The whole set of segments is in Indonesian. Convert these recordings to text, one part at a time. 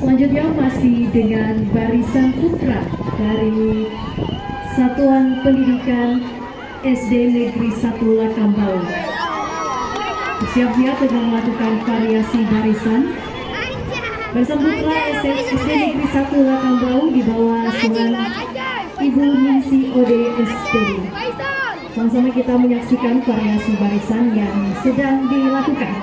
Selanjutnya masih dengan barisan putra dari Satuan Pendidikan SD Negeri 1 Lakambau. Siap-siap dengan melakukan variasi barisan. Barisan putra SD Negeri 1 Lakambau di bawah asuhan Ibu Ningsi ODSPD. Sama-sama kita menyaksikan variasi barisan yang sedang dilakukan.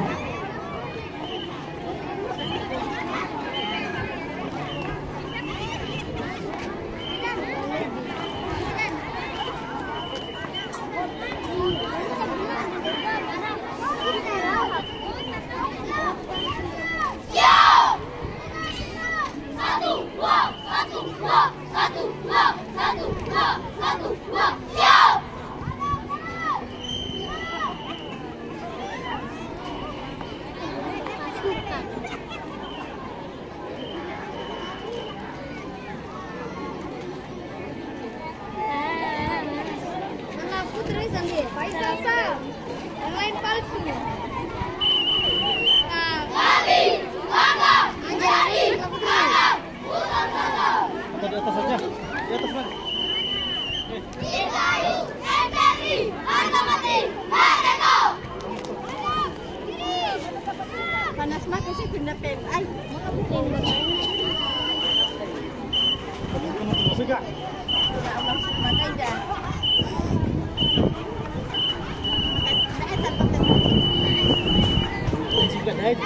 Di atas saja, di atas mana? Dirgahayu NKRI harga mati merdeka. Panas banget sih benda PMI. Suka. Allah pakai dah. Juga naik.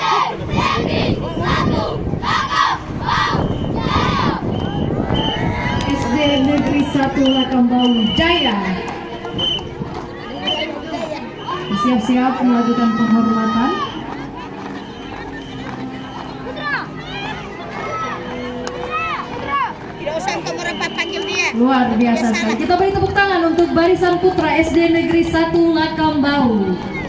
SD Negeri 1 Lakambau Jaya. Siap-siap melakukan penghormatan. Tidak usah kamu rapat panggil dia. Luar biasa sekali. Kita beri tepuk tangan untuk barisan putra SD Negeri 1 Lakambau.